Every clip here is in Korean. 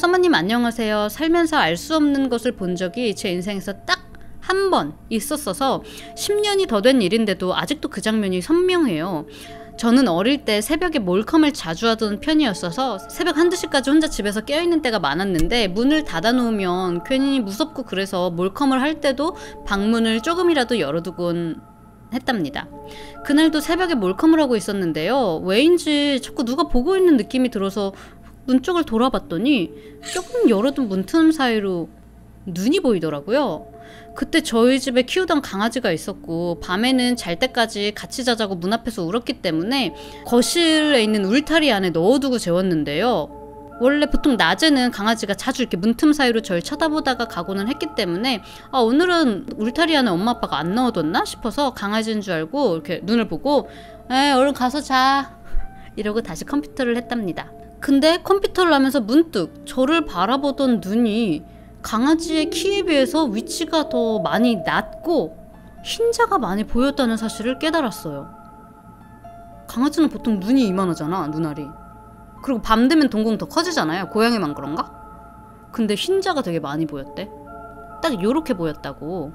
사모님 안녕하세요. 살면서 알 수 없는 것을 본 적이 제 인생에서 딱 한 번 있었어서 10년이 더 된 일인데도 아직도 그 장면이 선명해요. 저는 어릴 때 새벽에 몰컴을 자주 하던 편이었어서 새벽 1, 2시까지 혼자 집에서 깨어있는 때가 많았는데 문을 닫아놓으면 괜히 무섭고 그래서 몰컴을 할 때도 방문을 조금이라도 열어두곤 했답니다. 그날도 새벽에 몰컴을 하고 있었는데요. 왜인지 자꾸 누가 보고 있는 느낌이 들어서 문 쪽을 돌아봤더니 조금 열어둔 문틈 사이로 눈이 보이더라고요. 그때 저희 집에 키우던 강아지가 있었고 밤에는 잘 때까지 같이 자자고 문 앞에서 울었기 때문에 거실에 있는 울타리 안에 넣어두고 재웠는데요. 원래 보통 낮에는 강아지가 자주 이렇게 문틈 사이로 절 쳐다보다가 가고는 했기 때문에 오늘은 울타리 안에 엄마 아빠가 안 넣어뒀나 싶어서 강아지인 줄 알고 이렇게 눈을 보고 얼른 가서 자 이러고 다시 컴퓨터를 했답니다. 근데 컴퓨터를 하면서 문득 저를 바라보던 눈이 강아지의 키에 비해서 위치가 더 많이 낮고 흰자가 많이 보였다는 사실을 깨달았어요. 강아지는 보통 눈이 이만하잖아, 눈알이. 그리고 밤 되면 동공 더 커지잖아요. 고양이만 그런가? 근데 흰자가 되게 많이 보였대. 딱 요렇게 보였다고.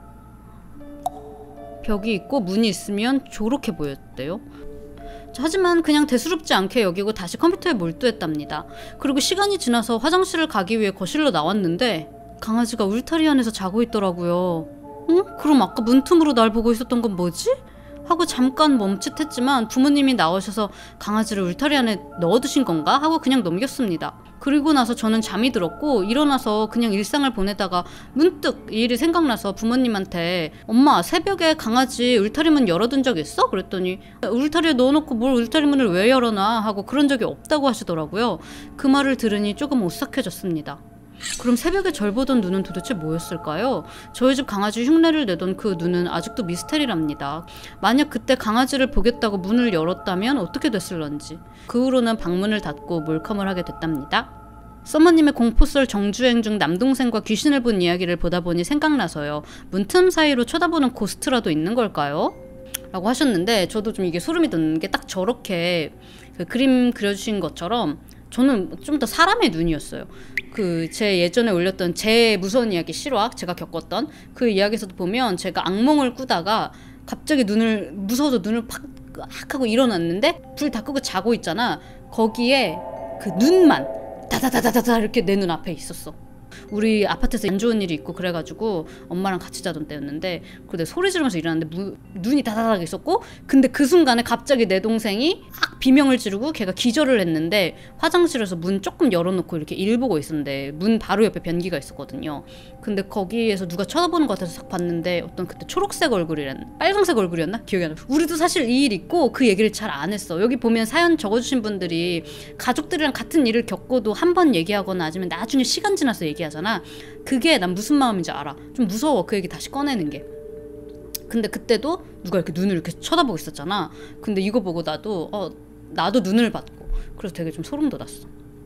벽이 있고 문이 있으면 저렇게 보였대요. 하지만 그냥 대수롭지 않게 여기고 다시 컴퓨터에 몰두했답니다. 그리고 시간이 지나서 화장실을 가기 위해 거실로 나왔는데 강아지가 울타리 안에서 자고 있더라고요. 그럼 아까 문틈으로 날 보고 있었던 건 뭐지? 하고 잠깐 멈칫했지만 부모님이 나오셔서 강아지를 울타리 안에 넣어두신 건가? 하고 그냥 넘겼습니다. 그리고 나서 저는 잠이 들었고 일어나서 그냥 일상을 보내다가 문득 이 일이 생각나서 부모님한테 엄마 새벽에 강아지 울타리 문 열어둔 적 있어? 그랬더니 울타리에 넣어놓고 뭘 울타리 문을 왜 열어놔? 하고 그런 적이 없다고 하시더라고요. 그 말을 들으니 조금 오싹해졌습니다. 그럼 새벽에 절 보던 눈은 도대체 뭐였을까요? 저희 집 강아지 흉내를 내던 그 눈은 아직도 미스테리랍니다. 만약 그때 강아지를 보겠다고 문을 열었다면 어떻게 됐을런지. 그 후로는 방문을 닫고 몰컴을 하게 됐답니다. 서머님의 공포썰 정주행 중 남동생과 귀신을 본 이야기를 보다 보니 생각나서요. 문틈 사이로 쳐다보는 고스트라도 있는 걸까요? 라고 하셨는데 저도 좀 이게 소름이 돋는 게 딱 저렇게 그 그림 그려주신 것처럼 저는 좀 더 사람의 눈이었어요. 제 예전에 올렸던 제 무서운 이야기 실화 제가 겪었던 그 이야기에서도 보면 제가 악몽을 꾸다가 갑자기 무서워서 눈을 팍 하고 일어났는데 불 다 끄고 자고 있잖아. 거기에 그 눈만 다다다다다다 이렇게 내 눈 앞에 있었어. 우리 아파트에서 안 좋은 일이 있고 그래가지고 엄마랑 같이 자던 때였는데 그때 소리 지르면서 일어났는데 눈이 다다닥 있었고 근데 그 순간에 갑자기 내 동생이 막 비명을 지르고 걔가 기절을 했는데 화장실에서 문 조금 열어놓고 이렇게 일 보고 있었는데 문 바로 옆에 변기가 있었거든요. 근데 거기에서 누가 쳐다보는 것 같아서 싹 봤는데 어떤 그때 초록색 얼굴이란 빨강색 얼굴이었나? 기억이 안 나. 우리도 사실 이 일 있고 그 얘기를 잘 안 했어. 여기 보면 사연 적어주신 분들이 가족들이랑 같은 일을 겪고도 한 번 얘기하거나 아니면 나중에 시간 지나서 얘기하잖아. 그게 난 무슨 마음인지 알아. 좀 무서워 그 얘기 다시 꺼내는 게. 근데 그때도 누가 이렇게 눈을 이렇게 쳐다보고 있었잖아. 근데 이거 보고 나도 눈을 받고 그래서 되게 좀 소름 돋았어.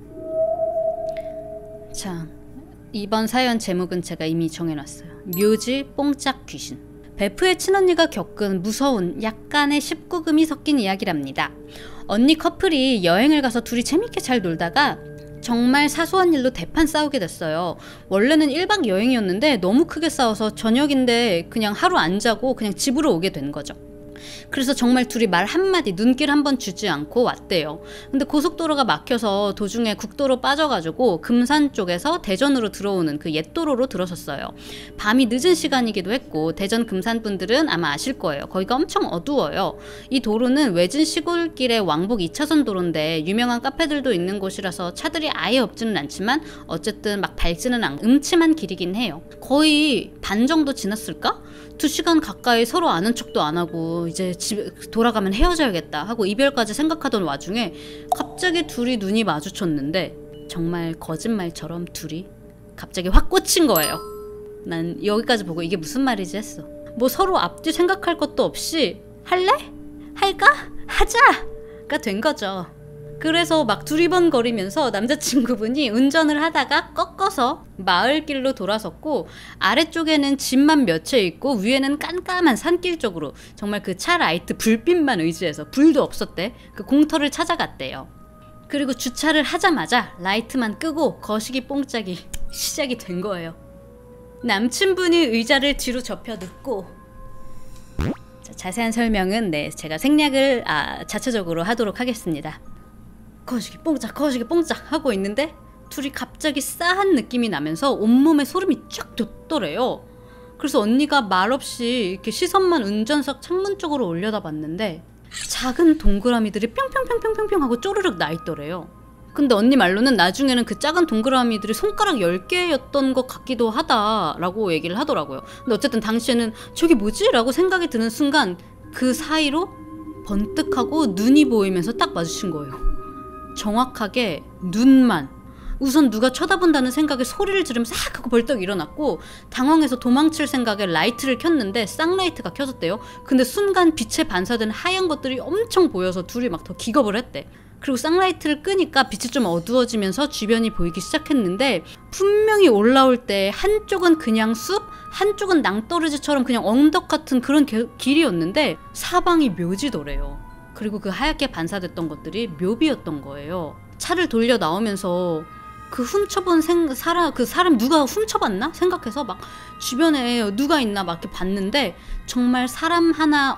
자, 이번 사연 제목은 제가 이미 정해놨어요. 묘지 뽕짝 귀신. 베프의 친언니가 겪은 무서운 약간의 19금이 섞인 이야기랍니다. 언니 커플이 여행을 가서 둘이 재밌게 잘 놀다가 정말 사소한 일로 대판 싸우게 됐어요. 원래는 1박 여행이었는데 너무 크게 싸워서 저녁인데 그냥 하루 안 자고 그냥 집으로 오게 된 거죠. 그래서 정말 둘이 말 한마디 눈길 한번 주지 않고 왔대요. 근데 고속도로가 막혀서 도중에 국도로 빠져가지고 금산 쪽에서 대전으로 들어오는 그 옛도로로 들어섰어요. 밤이 늦은 시간이기도 했고 대전 금산 분들은 아마 아실 거예요. 거기가 엄청 어두워요. 이 도로는 외진 시골길의 왕복 2차선 도로인데 유명한 카페들도 있는 곳이라서 차들이 아예 없지는 않지만 어쨌든 막 밝지는 않고 음침한 길이긴 해요. 거의 반 정도 지났을까? 2시간 가까이 서로 아는 척도 안 하고 이제 집에 돌아가면 헤어져야겠다 하고 이별까지 생각하던 와중에 갑자기 둘이 눈이 마주쳤는데 정말 거짓말처럼 둘이 갑자기 확 꽂힌 거예요. 난 여기까지 보고 이게 무슨 말이지 했어. 뭐 서로 앞뒤 생각할 것도 없이 할래? 할까? 하자!가 된 거죠. 그래서 막 두리번거리면서 남자친구분이 운전을 하다가 꺾어서 마을길로 돌아섰고 아래쪽에는 집만 몇 채 있고 위에는 깜깜한 산길 쪽으로 정말 그 차 라이트 불빛만 의지해서 불도 없었대. 그 공터를 찾아갔대요. 그리고 주차를 하자마자 라이트만 끄고 거시기 뽕짝이 시작이 된 거예요. 남친분이 의자를 뒤로 접혀 눕고, 자세한 설명은 제가 생략을 자체적으로 하도록 하겠습니다. 거시기 뽕짝 거시기 뽕짝 하고 있는데 둘이 갑자기 싸한 느낌이 나면서 온몸에 소름이 쫙 돋더래요. 그래서 언니가 말없이 이렇게 시선만 운전석 창문 쪽으로 올려다봤는데 작은 동그라미들이 뿅뿅뿅뿅뿅 하고 쪼르륵 나 있더래요. 근데 언니 말로는 나중에는 그 작은 동그라미들이 손가락 10개였던 것 같기도 하다라고 얘기를 하더라고요. 근데 어쨌든 당시에는 저게 뭐지? 라고 생각이 드는 순간 그 사이로 번뜩하고 눈이 보이면서 딱 마주친 거예요. 정확하게 눈만. 우선 누가 쳐다본다는 생각에 소리를 지르면서 싹 하고 벌떡 일어났고, 당황해서 도망칠 생각에 라이트를 켰는데 쌍라이트가 켜졌대요. 근데 순간 빛에 반사된 하얀 것들이 엄청 보여서 둘이 막 더 기겁을 했대. 그리고 쌍라이트를 끄니까 빛이 좀 어두워지면서 주변이 보이기 시작했는데, 분명히 올라올 때 한쪽은 그냥 숲, 한쪽은 낭떠러지처럼 그냥 언덕 같은 그런 길이었는데 사방이 묘지더래요. 그리고 그 하얗게 반사됐던 것들이 묘비였던 거예요. 차를 돌려 나오면서 그 훔쳐본 그 사람 누가 훔쳐봤나 생각해서 막 주변에 누가 있나 막 이렇게 봤는데, 정말 사람 하나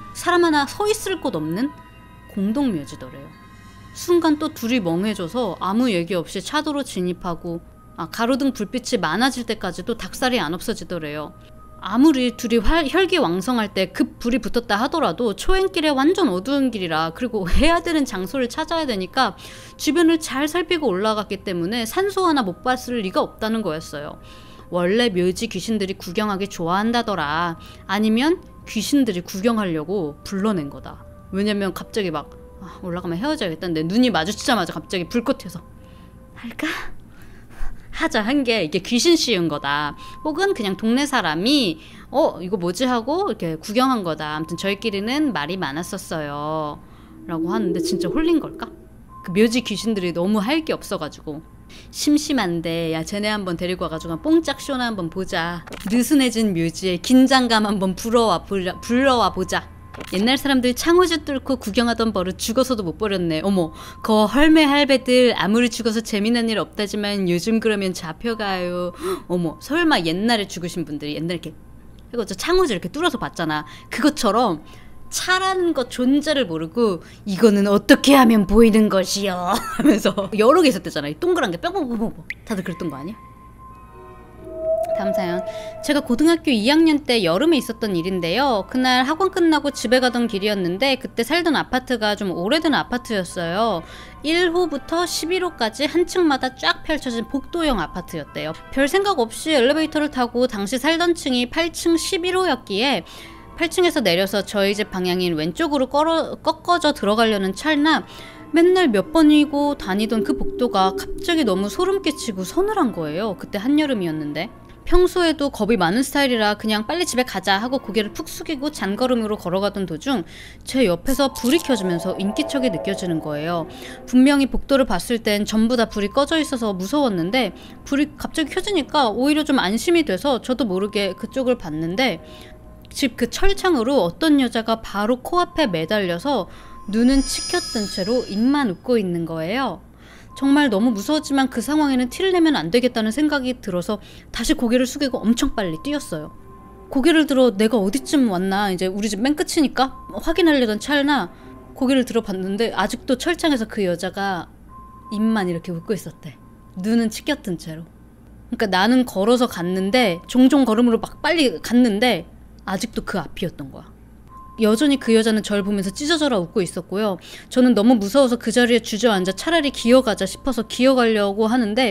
서 있을 곳 없는 공동묘지더래요. 순간 또 둘이 멍해져서 아무 얘기 없이 차도로 진입하고, 가로등 불빛이 많아질 때까지도 닭살이 안 없어지더래요. 아무리 둘이 혈기왕성할 때 급 불이 붙었다 하더라도 초행길에 완전 어두운 길이라, 그리고 해야 되는 장소를 찾아야 되니까 주변을 잘 살피고 올라갔기 때문에 산소 하나 못 봤을 리가 없다는 거였어요. 원래 묘지 귀신들이 구경하기 좋아한다더라. 아니면 귀신들이 구경하려고 불러낸 거다. 왜냐면 갑자기 막 올라가면 헤어져야겠다는데 눈이 마주치자마자 갑자기 불꽃 튀어서 할까? 하자 한 게 이게 귀신 씌운 거다. 혹은 그냥 동네 사람이 이거 뭐지 하고 이렇게 구경한 거다. 아무튼 저희끼리는 말이 많았었어요 라고 하는데, 진짜 홀린 걸까? 그 묘지 귀신들이 너무 할 게 없어가지고 심심한데, 야 쟤네 한번 데리고 와가지고 뽕짝 쇼나 한번 보자. 느슨해진 묘지에 긴장감 한번 불러와 보자. 옛날 사람들 창호지 뚫고 구경하던 버릇 죽어서도 못 버렸네. 어머, 거 헐매 할배들 아무리 죽어서 재미난 일 없다지만 요즘 그러면 잡혀가요. 어머, 설마 옛날에 죽으신 분들이 옛날에 이렇게 이거 창호지 이렇게 뚫어서 봤잖아. 그것처럼 차라는 것 존재를 모르고 이거는 어떻게 하면 보이는 것이요 하면서 여러 개 있었대잖아. 이 동그란 게 뿅뿅뿅뿅. 다들 그랬던 거 아니야? 다음 사연. 제가 고등학교 2학년 때 여름에 있었던 일인데요. 그날 학원 끝나고 집에 가던 길이었는데 그때 살던 아파트가 좀 오래된 아파트였어요. 1호부터 11호까지 한 층마다 쫙 펼쳐진 복도형 아파트였대요. 별 생각 없이 엘리베이터를 타고 당시 살던 층이 8층 11호였기에 8층에서 내려서 저희 집 방향인 왼쪽으로 꺾어져 들어가려는 찰나 맨날 몇 번이고 다니던 그 복도가 갑자기 너무 소름 끼치고 서늘한 거예요. 그때 한여름이었는데. 평소에도 겁이 많은 스타일이라 그냥 빨리 집에 가자 하고 고개를 푹 숙이고 잔걸음으로 걸어가던 도중 제 옆에서 불이 켜지면서 인기척이 느껴지는 거예요. 분명히 복도를 봤을 땐 전부 다 불이 꺼져 있어서 무서웠는데 불이 갑자기 켜지니까 오히려 좀 안심이 돼서 저도 모르게 그쪽을 봤는데, 집 그 철창으로 어떤 여자가 바로 코앞에 매달려서 눈은 치켜뜬 채로 입만 웃고 있는 거예요. 정말 너무 무서웠지만 그 상황에는 티를 내면 안 되겠다는 생각이 들어서 다시 고개를 숙이고 엄청 빨리 뛰었어요. 고개를 들어 내가 어디쯤 왔나, 이제 우리 집 맨 끝이니까 확인하려던 찰나 고개를 들어 봤는데 아직도 철창에서 그 여자가 입만 이렇게 웃고 있었대. 눈은 치켜뜬 채로. 그러니까 나는 걸어서 갔는데, 종종 걸음으로 막 빨리 갔는데 아직도 그 앞이었던 거야. 여전히 그 여자는 저를 보면서 찢어져라 웃고 있었고요. 저는 너무 무서워서 그 자리에 주저앉아 차라리 기어가자 싶어서 기어가려고 하는데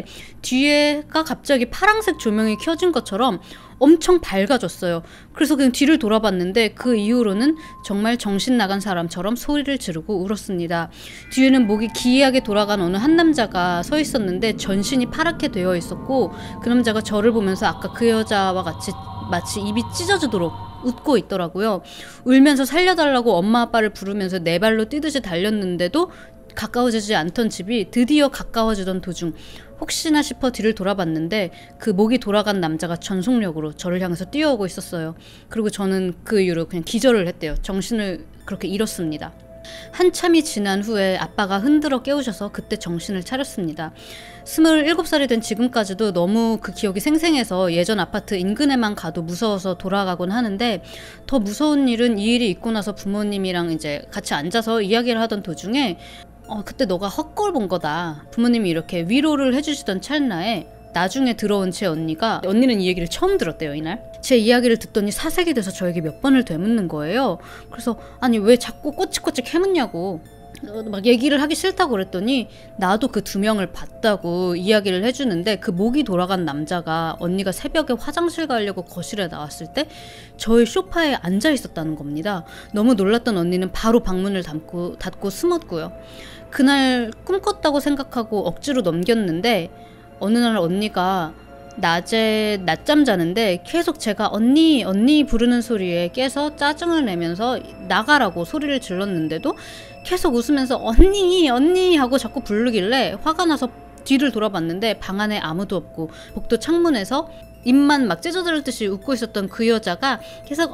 뒤에가 갑자기 파란색 조명이 켜진 것처럼 엄청 밝아졌어요. 그래서 그냥 뒤를 돌아봤는데 그 이후로는 정말 정신 나간 사람처럼 소리를 지르고 울었습니다. 뒤에는 목이 기이하게 돌아간 어느 한 남자가 서 있었는데 전신이 파랗게 되어 있었고, 그 남자가 저를 보면서 아까 그 여자와 같이 마치 입이 찢어지도록 웃고 있더라고요. 울면서 살려달라고 엄마 아빠를 부르면서 네 발로 뛰듯이 달렸는데도 가까워지지 않던 집이 드디어 가까워지던 도중 혹시나 싶어 뒤를 돌아봤는데 그 목이 돌아간 남자가 전속력으로 저를 향해서 뛰어오고 있었어요. 그리고 저는 그 이후로 그냥 기절을 했대요. 정신을 그렇게 잃었습니다. 한참이 지난 후에 아빠가 흔들어 깨우셔서 그때 정신을 차렸습니다. 27살이 된 지금까지도 너무 그 기억이 생생해서 예전 아파트 인근에만 가도 무서워서 돌아가곤 하는데, 더 무서운 일은 이 일이 있고 나서 부모님이랑 이제 같이 앉아서 이야기를 하던 도중에 그때 너가 헛걸 본 거다, 부모님이 이렇게 위로를 해주시던 찰나에 나중에 들어온 제 언니는 이 얘기를 처음 들었대요. 이날 제 이야기를 듣더니 사색이 돼서 저에게 몇 번을 되묻는 거예요. 그래서 아니 왜 자꾸 꼬치꼬치 캐묻냐고 막 얘기를 하기 싫다고 그랬더니 나도 그 2명을 봤다고 이야기를 해주는데, 그 목이 돌아간 남자가 언니가 새벽에 화장실 가려고 거실에 나왔을 때 저의 소파에 앉아 있었다는 겁니다. 너무 놀랐던 언니는 바로 방문을 닫고 숨었고요. 그날 꿈꿨다고 생각하고 억지로 넘겼는데, 어느 날 언니가 낮에 낮잠 자는데 계속 제가 언니 부르는 소리에 깨서 짜증을 내면서 나가라고 소리를 질렀는데도 계속 웃으면서 언니 하고 자꾸 부르길래 화가 나서 뒤를 돌아봤는데 방 안에 아무도 없고 복도 창문에서 입만 막 찢어질 듯이 웃고 있었던 그 여자가 계속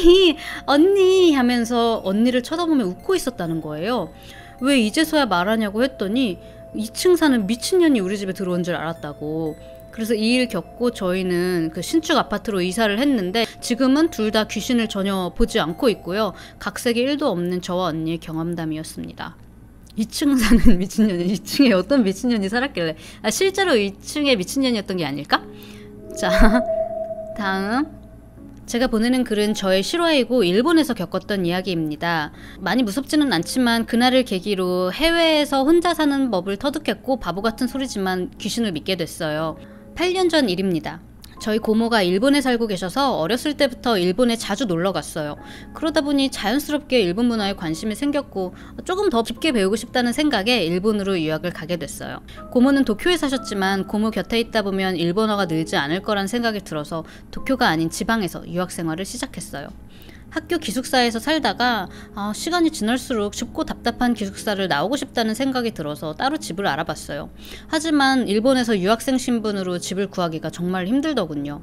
언니 하면서 언니를 쳐다보며 웃고 있었다는 거예요. 왜 이제서야 말하냐고 했더니 2층 사는 미친년이 우리 집에 들어온 줄 알았다고. 그래서 이 일 겪고 저희는 그 신축 아파트로 이사를 했는데, 지금은 둘 다 귀신을 전혀 보지 않고 있고요. 각색이 1도 없는 저와 언니의 경험담이었습니다. 2층 사는 미친년이 2층에 어떤 미친년이 살았길래, 실제로 2층에 미친년이었던 게 아닐까? 자, 다음. 제가 보내는 글은 저의 실화이고 일본에서 겪었던 이야기입니다. 많이 무섭지는 않지만 그날을 계기로 해외에서 혼자 사는 법을 터득했고, 바보 같은 소리지만 귀신을 믿게 됐어요. 8년 전 일입니다. 저희 고모가 일본에 살고 계셔서 어렸을 때부터 일본에 자주 놀러 갔어요. 그러다 보니 자연스럽게 일본 문화에 관심이 생겼고 조금 더 깊게 배우고 싶다는 생각에 일본으로 유학을 가게 됐어요. 고모는 도쿄에 사셨지만 고모 곁에 있다 보면 일본어가 늘지 않을 거란 생각이 들어서 도쿄가 아닌 지방에서 유학 생활을 시작했어요. 학교 기숙사에서 살다가 시간이 지날수록 춥고 답답한 기숙사를 나오고 싶다는 생각이 들어서 따로 집을 알아봤어요. 하지만 일본에서 유학생 신분으로 집을 구하기가 정말 힘들더군요.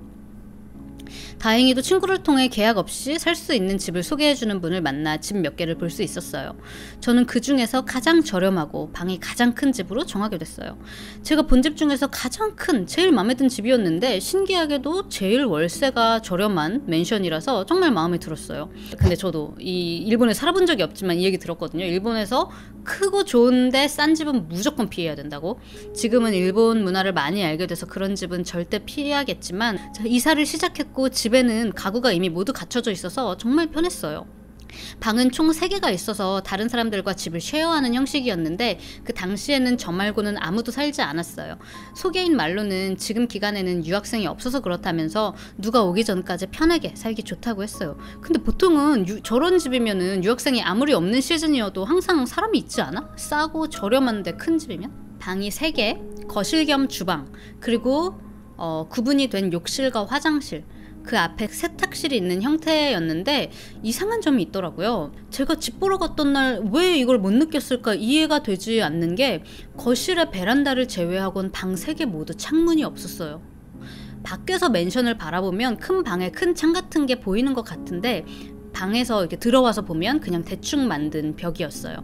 다행히도 친구를 통해 계약 없이 살 수 있는 집을 소개해주는 분을 만나 집 몇 개를 볼 수 있었어요. 저는 그 중에서 가장 저렴하고 방이 가장 큰 집으로 정하게 됐어요. 제가 본 집 중에서 가장 큰, 제일 마음에 든 집이었는데 신기하게도 제일 월세가 저렴한 맨션이라서 정말 마음에 들었어요. 근데 저도 이 일본에 살아본 적이 없지만 이 얘기 들었거든요. 일본에서 크고 좋은데 싼 집은 무조건 피해야 된다고. 지금은 일본 문화를 많이 알게 돼서 그런 집은 절대 피해야겠지만, 이사를 시작했고 집에는 가구가 이미 모두 갖춰져 있어서 정말 편했어요. 방은 총 3개가 있어서 다른 사람들과 집을 쉐어하는 형식이었는데, 그 당시에는 저 말고는 아무도 살지 않았어요. 소개인 말로는 지금 기간에는 유학생이 없어서 그렇다면서 누가 오기 전까지 편하게 살기 좋다고 했어요. 근데 보통은 저런 집이면은 유학생이 아무리 없는 시즌이어도 항상 사람이 있지 않아? 싸고 저렴한데 큰 집이면? 방이 3개, 거실 겸 주방, 그리고 구분이 된 욕실과 화장실, 그 앞에 세탁실이 있는 형태였는데 이상한 점이 있더라고요. 제가 집 보러 갔던 날 왜 이걸 못 느꼈을까 이해가 되지 않는 게, 거실에 베란다를 제외하곤 방 3개 모두 창문이 없었어요. 밖에서 맨션을 바라보면 큰 방에 큰 창 같은 게 보이는 것 같은데, 방에서 이렇게 들어와서 보면 그냥 대충 만든 벽이었어요.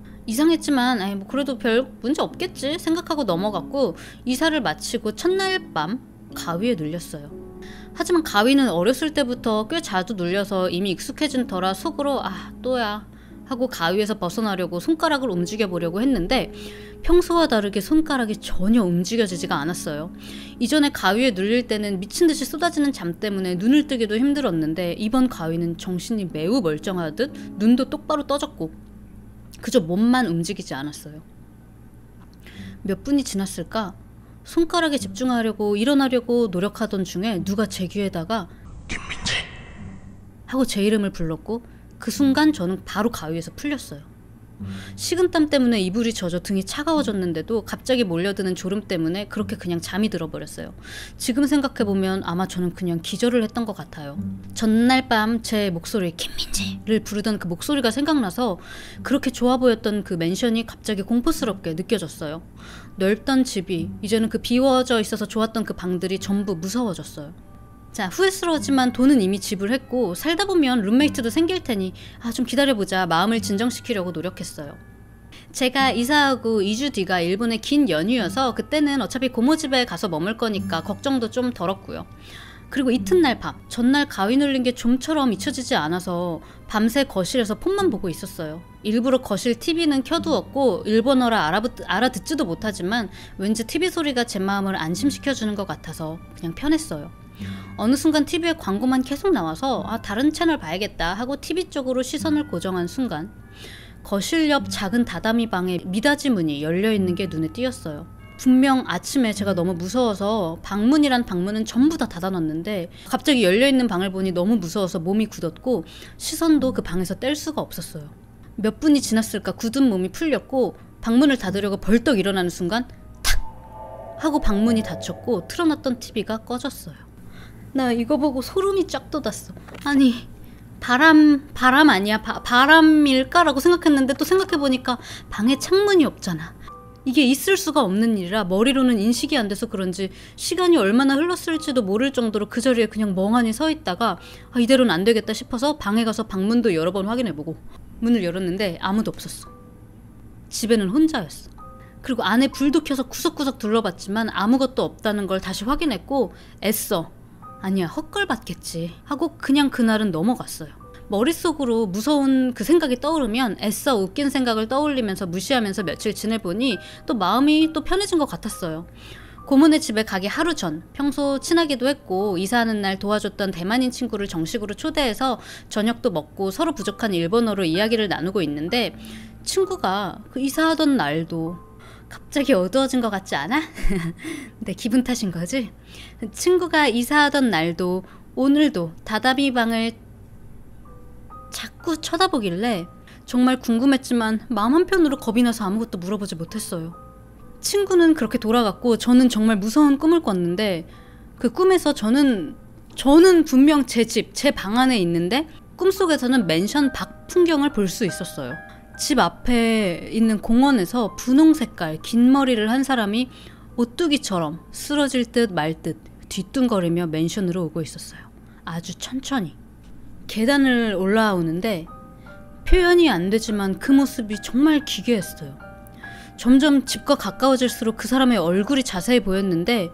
이상했지만 뭐 그래도 별 문제 없겠지 생각하고 넘어갔고, 이사를 마치고 첫날 밤 가위에 눌렸어요. 하지만 가위는 어렸을 때부터 꽤 자주 눌려서 이미 익숙해진 터라 속으로 또야 하고 가위에서 벗어나려고 손가락을 움직여 보려고 했는데, 평소와 다르게 손가락이 전혀 움직여지지가 않았어요. 이전에 가위에 눌릴 때는 미친듯이 쏟아지는 잠 때문에 눈을 뜨기도 힘들었는데, 이번 가위는 정신이 매우 멀쩡하듯 눈도 똑바로 떠졌고 그저 몸만 움직이지 않았어요. 몇 분이 지났을까? 손가락에 집중하려고 일어나려고 노력하던 중에 누가 제 귀에다가 김민재 하고 제 이름을 불렀고, 그 순간 저는 바로 가위에서 풀렸어요. 식은땀 때문에 이불이 젖어 등이 차가워졌는데도 갑자기 몰려드는 졸음 때문에 그렇게 그냥 잠이 들어버렸어요. 지금 생각해보면 아마 저는 그냥 기절을 했던 것 같아요. 전날 밤 제 목소리 김민재를 부르던 그 목소리가 생각나서 그렇게 좋아 보였던 그 맨션이 갑자기 공포스럽게 느껴졌어요. 넓던 집이 이제는 그 비워져 있어서 좋았던 그 방들이 전부 무서워졌어요. 자, 후회스러웠지만 돈은 이미 지불했고 살다 보면 룸메이트도 생길 테니 좀 기다려보자 마음을 진정시키려고 노력했어요. 제가 이사하고 2주 뒤가 일본의 긴 연휴여서 그때는 어차피 고모 집에 가서 머물 거니까 걱정도 좀 덜었고요. 그리고 이튿날 밤, 전날 가위 눌린 게 좀처럼 잊혀지지 않아서 밤새 거실에서 폰만 보고 있었어요. 일부러 거실 TV는 켜두었고 일본어라 알아듣지도 못하지만 왠지 TV 소리가 제 마음을 안심시켜주는 것 같아서 그냥 편했어요. 어느 순간 TV에 광고만 계속 나와서 다른 채널 봐야겠다 하고 TV 쪽으로 시선을 고정한 순간 거실 옆 작은 다다미 방에 미닫이 문이 열려있는 게 눈에 띄었어요. 분명 아침에 제가 너무 무서워서 방문이란 방문은 전부 다 닫아놨는데 갑자기 열려있는 방을 보니 너무 무서워서 몸이 굳었고 시선도 그 방에서 뗄 수가 없었어요. 몇 분이 지났을까 굳은 몸이 풀렸고 방문을 닫으려고 벌떡 일어나는 순간 탁! 하고 방문이 닫혔고 틀어놨던 TV가 꺼졌어요. 나 이거 보고 소름이 쫙 돋았어. 아니 바람 아니야? 바람일까라고 생각했는데 또 생각해보니까 방에 창문이 없잖아. 이게 있을 수가 없는 일이라 머리로는 인식이 안 돼서 그런지 시간이 얼마나 흘렀을지도 모를 정도로 그 자리에 그냥 멍하니 서 있다가 이대로는 안 되겠다 싶어서 방에 가서 방문도 여러 번 확인해보고 문을 열었는데 아무도 없었어. 집에는 혼자였어. 그리고 안에 불도 켜서 구석구석 둘러봤지만 아무것도 없다는 걸 다시 확인했고 애써 아니야 헛걸봤겠지 하고 그냥 그날은 넘어갔어요. 머릿속으로 무서운 그 생각이 떠오르면 애써 웃긴 생각을 떠올리면서 무시하면서 며칠 지내보니 또 마음이 또 편해진 것 같았어요. 고모네 집에 가기 하루 전 평소 친하기도 했고 이사하는 날 도와줬던 대만인 친구를 정식으로 초대해서 저녁도 먹고 서로 부족한 일본어로 이야기를 나누고 있는데 친구가 그 이사하던 날도 갑자기 어두워진 것 같지 않아? 내 기분 탓인 거지? 친구가 이사하던 날도 오늘도 다다미 방을 자꾸 쳐다보길래 정말 궁금했지만 마음 한편으로 겁이 나서 아무것도 물어보지 못했어요. 친구는 그렇게 돌아갔고 저는 정말 무서운 꿈을 꿨는데 그 꿈에서 저는 분명 제 집, 제 방 안에 있는데 꿈속에서는 맨션 밖 풍경을 볼 수 있었어요. 집 앞에 있는 공원에서 분홍 색깔 긴 머리를 한 사람이 오뚜기처럼 쓰러질 듯 말 듯 뒤뚱거리며 맨션으로 오고 있었어요. 아주 천천히. 계단을 올라오는데 표현이 안 되지만 그 모습이 정말 기괴했어요. 점점 집과 가까워질수록 그 사람의 얼굴이 자세히 보였는데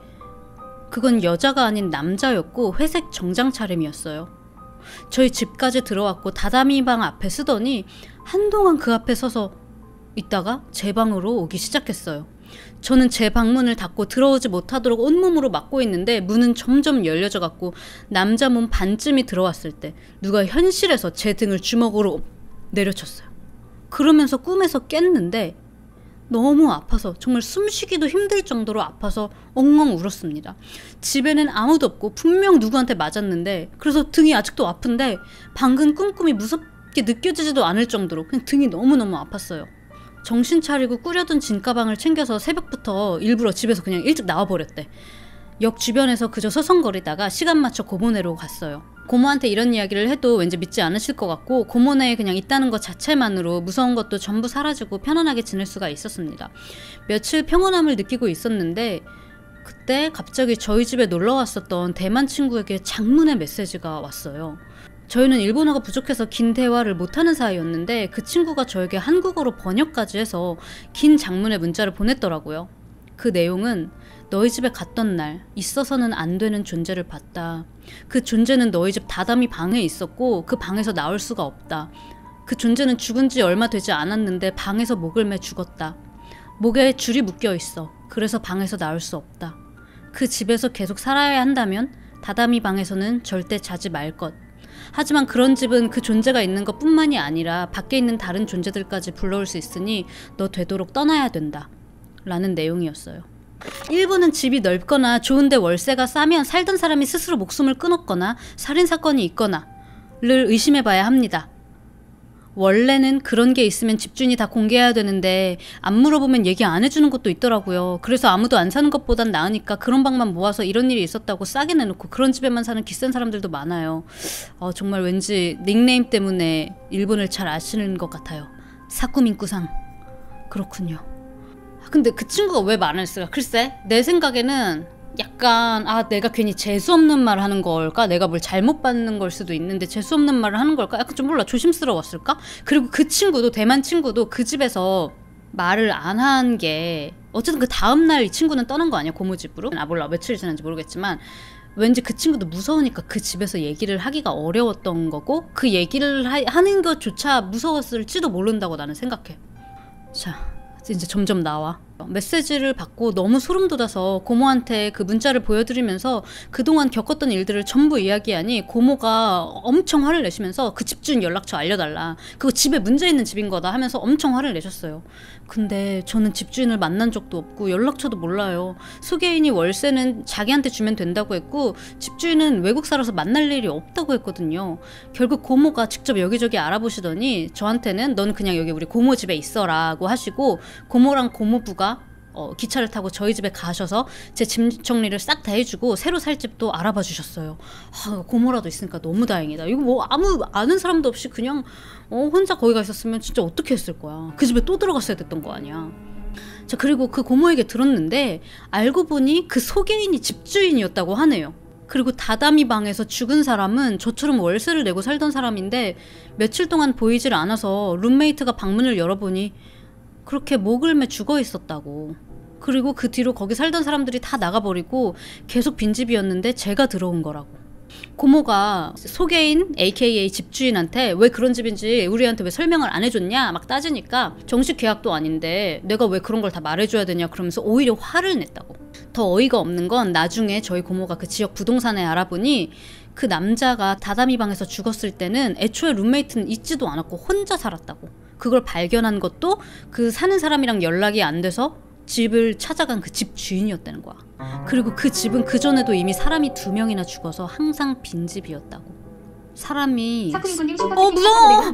그건 여자가 아닌 남자였고 회색 정장 차림이었어요. 저희 집까지 들어왔고 다다미 방 앞에 서더니 한동안 그 앞에 서서 있다가 제 방으로 오기 시작했어요. 저는 제 방문을 닫고 들어오지 못하도록 온몸으로 막고 있는데 문은 점점 열려져 갔고 남자 몸 반쯤이 들어왔을 때 누가 현실에서 제 등을 주먹으로 내려쳤어요. 그러면서 꿈에서 깼는데 너무 아파서 정말 숨쉬기도 힘들 정도로 아파서 엉엉 울었습니다. 집에는 아무도 없고 분명 누구한테 맞았는데 그래서 등이 아직도 아픈데 방금 꿈꿈이 무섭게 느껴지지도 않을 정도로 그냥 등이 너무너무 아팠어요. 정신 차리고 꾸려둔 진가방을 챙겨서 새벽부터 일부러 집에서 그냥 일찍 나와버렸대. 역 주변에서 그저 서성거리다가 시간 맞춰 고모네로 갔어요. 고모한테 이런 이야기를 해도 왠지 믿지 않으실 것 같고 고모네에 그냥 있다는 것 자체만으로 무서운 것도 전부 사라지고 편안하게 지낼 수가 있었습니다. 며칠 평온함을 느끼고 있었는데 그때 갑자기 저희 집에 놀러 왔었던 대만 친구에게 장문의 메시지가 왔어요. 저희는 일본어가 부족해서 긴 대화를 못하는 사이였는데 그 친구가 저에게 한국어로 번역까지 해서 긴 장문의 문자를 보냈더라고요. 그 내용은 너희 집에 갔던 날 있어서는 안 되는 존재를 봤다. 그 존재는 너희 집 다다미 방에 있었고 그 방에서 나올 수가 없다. 그 존재는 죽은 지 얼마 되지 않았는데 방에서 목을 매 죽었다. 목에 줄이 묶여 있어. 그래서 방에서 나올 수 없다. 그 집에서 계속 살아야 한다면 다다미 방에서는 절대 자지 말 것. 하지만 그런 집은 그 존재가 있는 것뿐만이 아니라 밖에 있는 다른 존재들까지 불러올 수 있으니 너 되도록 떠나야 된다. 라는 내용이었어요. 일본은 집이 넓거나 좋은데 월세가 싸면 살던 사람이 스스로 목숨을 끊었거나 살인사건이 있거나를 의심해봐야 합니다. 원래는 그런 게 있으면 집주인이 다 공개해야 되는데 안 물어보면 얘기 안 해주는 것도 있더라고요. 그래서 아무도 안 사는 것보단 나으니까 그런 방만 모아서 이런 일이 있었다고 싸게 내놓고 그런 집에만 사는 기센 사람들도 많아요. 정말 왠지 닉네임 때문에 일본을 잘 아시는 것 같아요. 사쿠민쿠상. 그렇군요. 근데 그 친구가 왜 말 안 했을까? 글쎄 내 생각에는 약간 내가 괜히 재수없는 말을 하는 걸까? 내가 뭘 잘못 받는 걸 수도 있는데 재수없는 말을 하는 걸까? 약간 좀 몰라, 조심스러웠을까? 그리고 그 친구도, 대만 친구도 그 집에서 말을 안 한 게 어쨌든 그 다음날 이 친구는 떠난 거 아니야, 고모 집으로? 몰라, 며칠 지난지 모르겠지만 왠지 그 친구도 무서우니까 그 집에서 얘기를 하기가 어려웠던 거고, 그 얘기를 하는 것조차 무서웠을지도 모른다고 나는 생각해. 자, 이제 점점 나와. 메시지를 받고 너무 소름 돋아서 고모한테 그 문자를 보여드리면서 그동안 겪었던 일들을 전부 이야기하니 고모가 엄청 화를 내시면서 그 집주인 연락처 알려달라, 그거 집에 문제 있는 집인 거다 하면서 엄청 화를 내셨어요. 근데 저는 집주인을 만난 적도 없고 연락처도 몰라요. 소개인이 월세는 자기한테 주면 된다고 했고 집주인은 외국 살아서 만날 일이 없다고 했거든요. 결국 고모가 직접 여기저기 알아보시더니 저한테는 넌 그냥 여기 우리 고모 집에 있어라고 하시고, 고모랑 고모부가 기차를 타고 저희 집에 가셔서 제 집 정리를 싹 다 해주고 새로 살 집도 알아봐 주셨어요. 고모라도 있으니까 너무 다행이다. 이거 뭐 아무 아는 사람도 없이 그냥 혼자 거기 가 있었으면 진짜 어떻게 했을 거야. 그 집에 또 들어갔어야 됐던 거 아니야. 자, 그리고 그 고모에게 들었는데 알고 보니 그 소개인이 집주인이었다고 하네요. 그리고 다다미 방에서 죽은 사람은 저처럼 월세를 내고 살던 사람인데 며칠 동안 보이질 않아서 룸메이트가 방문을 열어보니 그렇게 목을 매 죽어 있었다고. 그리고 그 뒤로 거기 살던 사람들이 다 나가버리고 계속 빈집이었는데 제가 들어온 거라고. 고모가 소개인 aka 집주인한테 왜 그런 집인지 우리한테 왜 설명을 안 해줬냐 막 따지니까 정식 계약도 아닌데 내가 왜 그런 걸 다 말해줘야 되냐 그러면서 오히려 화를 냈다고. 더 어이가 없는 건 나중에 저희 고모가 그 지역 부동산에 알아보니 그 남자가 다다미 방에서 죽었을 때는 애초에 룸메이트는 있지도 않았고 혼자 살았다고. 그걸 발견한 것도 그 사는 사람이랑 연락이 안 돼서 집을 찾아간 그 집 주인이었다는 거야. 그리고 그 집은 그전에도 이미 사람이 2명이나 죽어서 항상 빈집이었다고. 사람이 무서워!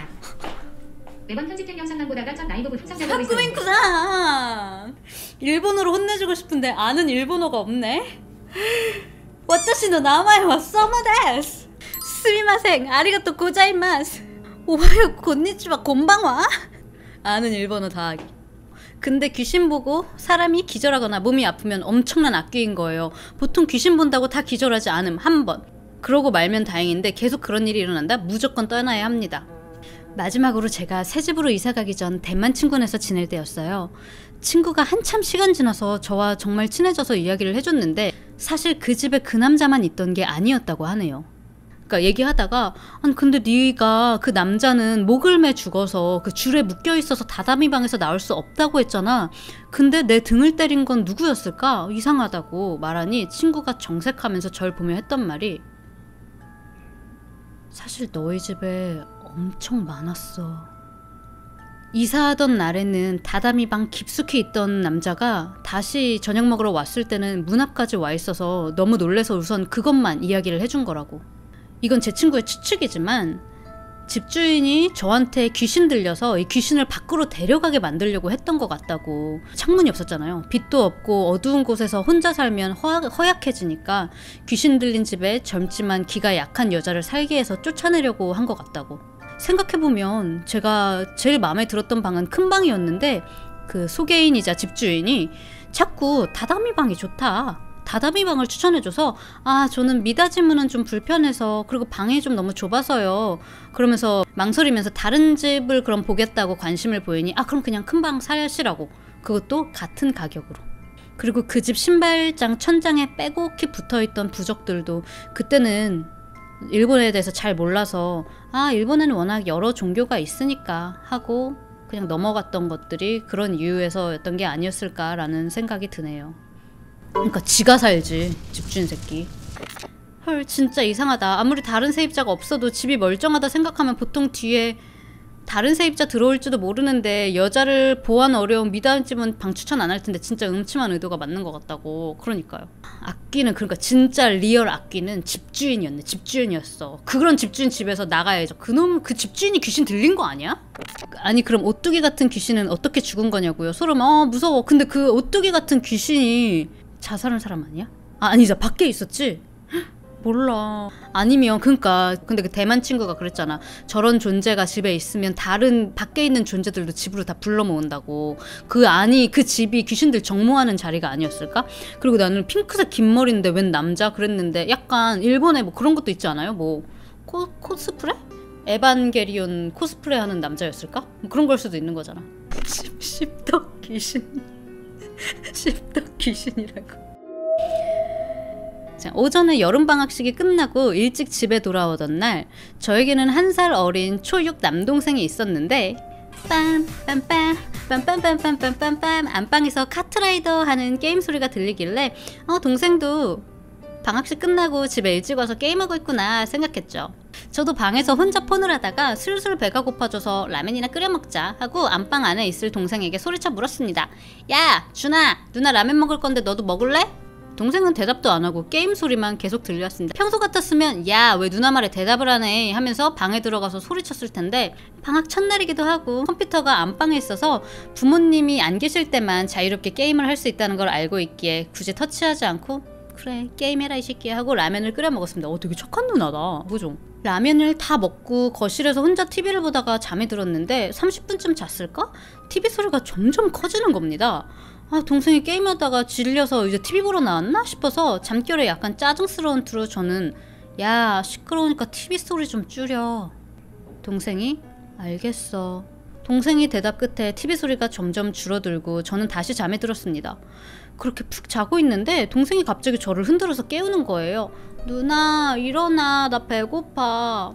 매번 편집된 영상만 보다가 전 라이브 항상 잘하고 있어요. 사쿠민쿠상! 일본어로 혼내주고 싶은데 아는 일본어가 없네? 와타시노 나마에 와 서마です. 스미마생, 아리가또 고자이마스. 오하요 곤니치와 곤방와. 아는 일본어 다 하기. 근데 귀신 보고 사람이 기절하거나 몸이 아프면 엄청난 악귀인 거예요. 보통 귀신 본다고 다 기절하지 않음, 한 번. 그러고 말면 다행인데 계속 그런 일이 일어난다? 무조건 떠나야 합니다. 마지막으로 제가 새 집으로 이사 가기 전 대만 친구네서 지낼 때였어요. 친구가 한참 시간 지나서 저와 정말 친해져서 이야기를 해줬는데 사실 그 집에 그 남자만 있던 게 아니었다고 하네요. 그러니까 얘기하다가 아니 근데 네가 그 남자는 목을 매 죽어서 그 줄에 묶여있어서 다다미 방에서 나올 수 없다고 했잖아. 근데 내 등을 때린 건 누구였을까? 이상하다고 말하니 친구가 정색하면서 절 보며 했던 말이 사실 너희 집에 엄청 많았어. 이사하던 날에는 다다미 방 깊숙이 있던 남자가 다시 저녁 먹으러 왔을 때는 문 앞까지 와 있어서 너무 놀래서 우선 그것만 이야기를 해준 거라고. 이건 제 친구의 추측이지만 집주인이 저한테 귀신 들려서 이 귀신을 밖으로 데려가게 만들려고 했던 것 같다고. 창문이 없었잖아요. 빛도 없고 어두운 곳에서 혼자 살면 허약해지니까 귀신 들린 집에 젊지만 기가 약한 여자를 살게 해서 쫓아내려고 한 것 같다고. 생각해보면 제가 제일 마음에 들었던 방은 큰 방이었는데 그 소개인이자 집주인이 자꾸 다다미 방이 좋다, 다다미 방을 추천해줘서 저는 미닫이문은 좀 불편해서 그리고 방이 좀 너무 좁아서요 그러면서 망설이면서 다른 집을 그럼 보겠다고 관심을 보이니 그럼 그냥 큰 방 사시라고. 그것도 같은 가격으로. 그리고 그 집 신발장 천장에 빼곡히 붙어있던 부적들도 그때는 일본에 대해서 잘 몰라서 일본에는 워낙 여러 종교가 있으니까 하고 그냥 넘어갔던 것들이 그런 이유에서였던 게 아니었을까라는 생각이 드네요. 그러니까 지가 살지, 집주인 새끼. 헐, 진짜 이상하다. 아무리 다른 세입자가 없어도 집이 멀쩡하다 생각하면 보통 뒤에 다른 세입자 들어올지도 모르는데 여자를 보안 어려운 미닫이문 방 추천 안 할 텐데 진짜 음침한 의도가 맞는 것 같다고. 그러니까요. 악귀는 그러니까 진짜 리얼 악귀는 집주인이었네. 집주인이었어. 그런 집주인 집에서 나가야죠. 그놈 그 집주인이 귀신 들린 거 아니야? 아니 그럼 오뚜기 같은 귀신은 어떻게 죽은 거냐고요. 서로 막 무서워. 근데 그 오뚜기 같은 귀신이 자살한 사람 아니야? 아니죠. 밖에 있었지? 몰라. 아니면 근데 그 대만 친구가 그랬잖아. 저런 존재가 집에 있으면 다른 밖에 있는 존재들도 집으로 다 불러 모은다고. 그 집이 귀신들 정모하는 자리가 아니었을까? 그리고 나는 핑크색 긴 머리인데 웬 남자 그랬는데 약간 일본에 뭐 그런 것도 있지 않아요? 뭐 코스프레? 에반게리온 코스프레 하는 남자였을까? 뭐 그런 걸 수도 있는 거잖아. 십덕 귀신. 십덕 귀신이라고. 자, 오전에 여름방학식이 끝나고 일찍 집에 돌아오던 날 저에게는 1살 어린 초6 남동생이 있었는데 빰빰빰빰빰빰빰빰빰빰 안방에서 카트라이더 하는 게임 소리가 들리길래 동생도 방학식 끝나고 집에 일찍 와서 게임하고 있구나 생각했죠. 저도 방에서 혼자 폰을 하다가 슬슬 배가 고파져서 라면이나 끓여 먹자 하고 안방 안에 있을 동생에게 소리쳐 물었습니다. 야 준아, 누나 라면 먹을 건데 너도 먹을래? 동생은 대답도 안 하고 게임 소리만 계속 들렸습니다. 평소 같았으면 야 왜 누나 말에 대답을 하네 하면서 방에 들어가서 소리쳤을 텐데 방학 첫날이기도 하고 컴퓨터가 안방에 있어서 부모님이 안 계실 때만 자유롭게 게임을 할 수 있다는 걸 알고 있기에 굳이 터치하지 않고 그래 게임해라 이 새끼야 하고 라면을 끓여 먹었습니다. 되게 착한 누나다. 그죠? 라면을 다 먹고 거실에서 혼자 TV를 보다가 잠이 들었는데 30분쯤 잤을까? TV 소리가 점점 커지는 겁니다. 동생이 게임하다가 질려서 이제 TV 보러 나왔나 싶어서 잠결에 약간 짜증스러운 투로 저는 야 시끄러우니까 TV 소리 좀 줄여. 동생이 알겠어. 동생이 대답 끝에 TV 소리가 점점 줄어들고 저는 다시 잠에 들었습니다. 그렇게 푹 자고 있는데 동생이 갑자기 저를 흔들어서 깨우는 거예요. 누나 일어나 나 배고파.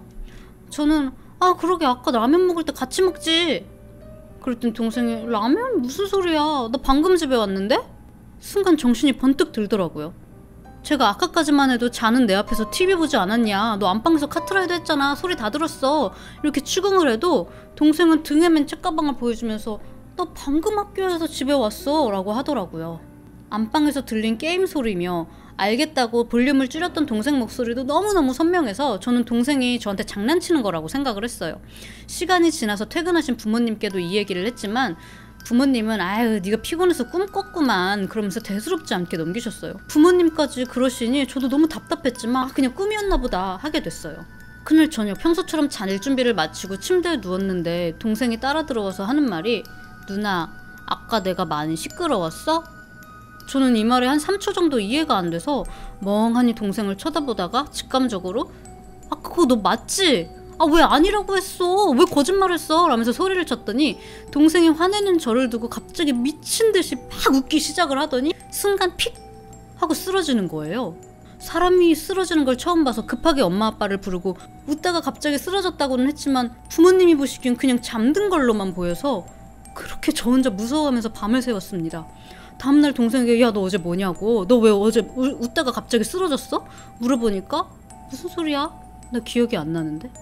저는 그러게 아까 라면 먹을 때 같이 먹지. 그랬더니 동생이 라면? 무슨 소리야? 나 방금 집에 왔는데? 순간 정신이 번뜩 들더라고요. 제가 아까까지만 해도 자는 내 앞에서 TV 보지 않았냐? 너 안방에서 카트라이더 했잖아. 소리 다 들었어. 이렇게 추궁을 해도 동생은 등에 맨 책가방을 보여주면서 나 방금 학교에서 집에 왔어 라고 하더라고요. 안방에서 들린 게임 소리며 알겠다고 볼륨을 줄였던 동생 목소리도 너무너무 선명해서 저는 동생이 저한테 장난치는 거라고 생각을 했어요. 시간이 지나서 퇴근하신 부모님께도 이 얘기를 했지만 부모님은 아유 네가 피곤해서 꿈 꿨구만 그러면서 대수롭지 않게 넘기셨어요. 부모님까지 그러시니 저도 너무 답답했지만 그냥 꿈이었나 보다 하게 됐어요. 그날 저녁 평소처럼 자릴 준비를 마치고 침대에 누웠는데 동생이 따라 들어와서 하는 말이 누나 아까 내가 많이 시끄러웠어? 저는 이 말에 한 3초 정도 이해가 안 돼서 멍하니 동생을 쳐다보다가 직감적으로 그거 너 맞지? 왜 아니라고 했어? 왜 거짓말했어? 라면서 소리를 쳤더니 동생이 화내는 저를 두고 갑자기 미친 듯이 막 웃기 시작을 하더니 순간 픽 하고 쓰러지는 거예요. 사람이 쓰러지는 걸 처음 봐서 급하게 엄마 아빠를 부르고 웃다가 갑자기 쓰러졌다고는 했지만 부모님이 보시기엔 그냥 잠든 걸로만 보여서 그렇게 저 혼자 무서워하면서 밤을 새웠습니다. 다음날 동생에게 야 너 어제 뭐냐고 너 왜 어제 웃다가 갑자기 쓰러졌어? 물어보니까 무슨 소리야? 나 기억이 안 나는데?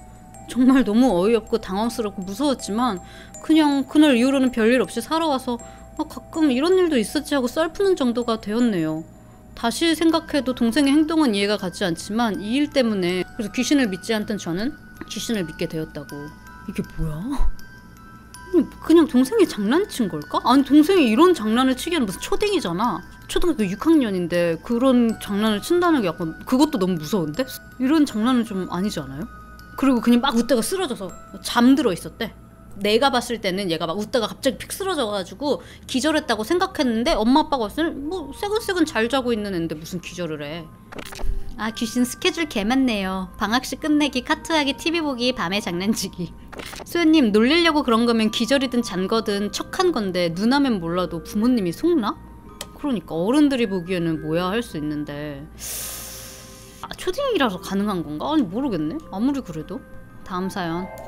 정말 너무 어이없고 당황스럽고 무서웠지만 그냥 그날 이후로는 별일 없이 살아와서 가끔 이런 일도 있었지 하고 썰푸는 정도가 되었네요. 다시 생각해도 동생의 행동은 이해가 가지 않지만 이 일 때문에 그래서 귀신을 믿지 않던 저는 귀신을 믿게 되었다고. 이게 뭐야? 그냥 동생이 장난친 걸까? 아니 동생이 이런 장난을 치기에는 무슨 초딩이잖아. 초등학교 6학년인데 그런 장난을 친다는 게 약간 그것도 너무 무서운데? 이런 장난은 좀 아니지 않아요? 그리고 그냥 막 웃다가 쓰러져서 잠들어 있었대. 내가 봤을 때는 얘가 막 웃다가 갑자기 픽 쓰러져가지고 기절했다고 생각했는데 엄마 아빠가 봤을 때 뭐 새근새근 잘 자고 있는 애인데 무슨 기절을 해. 귀신 스케줄 개 많네요. 방학식 끝내기, 카트하기, TV 보기, 밤에 장난치기. 소연님 놀리려고 그런 거면 기절이든 잔 거든 척한 건데 누나면 몰라도 부모님이 속나? 그러니까 어른들이 보기에는 뭐야 할 수 있는데 초딩이라서 가능한 건가? 아니 모르겠네. 아무리 그래도. 다음 사연.